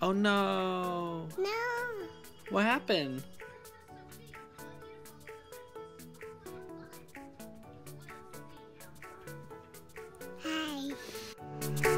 Oh no. No. What happened? Hi.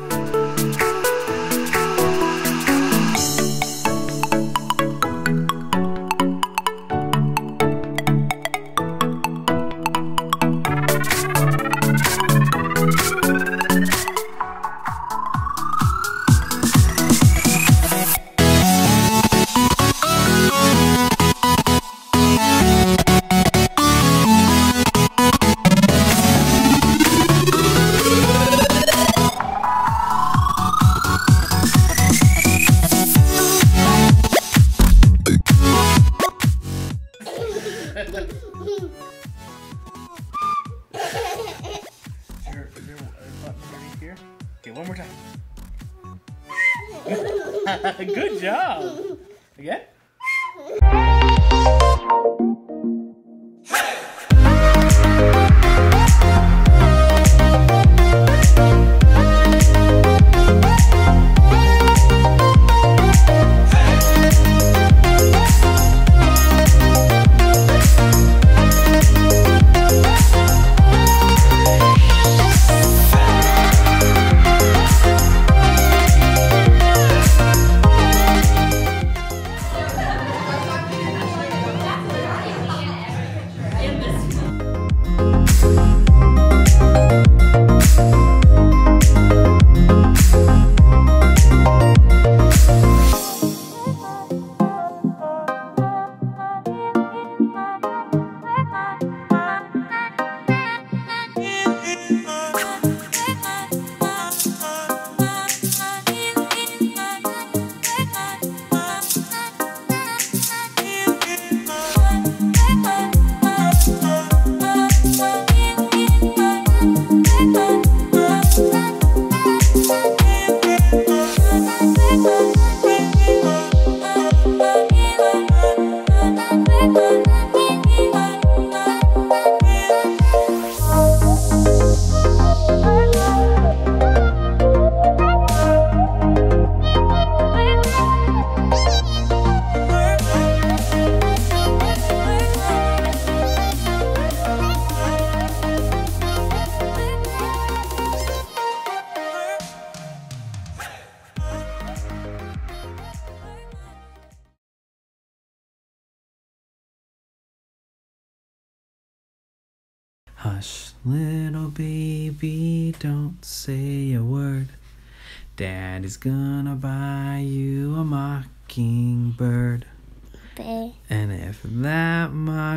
Is there a button underneath here? Okay, one more time. Good job. Again? Hush, little baby, don't say a word. Daddy's gonna buy you a mockingbird. Bear. And if that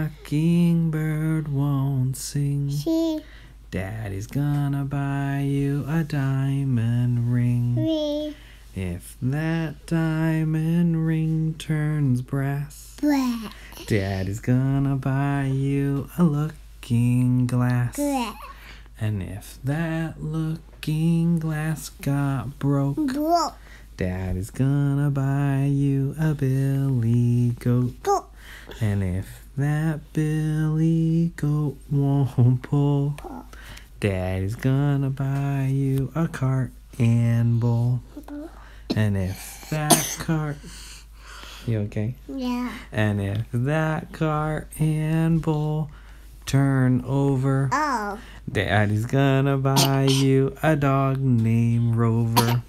mockingbird won't sing, She. Daddy's gonna buy you a diamond ring. Me. If that diamond ring turns brass, Black. Daddy's gonna buy you a looking glass. Black. And if that looking glass got broke, Broke. Daddy's gonna buy you a billy goat. Go. And if that billy goat won't pull, Pull. Daddy's gonna buy you a cart and bull. And if that cart, you okay? Yeah. And if that cart and bull turn over, Oh. Daddy's gonna buy you a dog named Rover.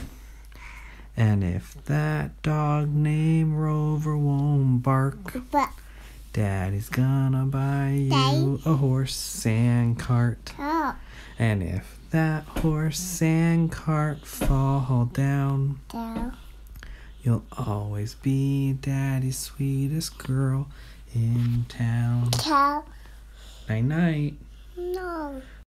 And if that dog named Rover won't bark, But. Daddy's gonna buy you a horse and cart. Oh. And if that horse and cart fall down, Down. you'll always be Daddy's sweetest girl in town. Cow. Night night. No.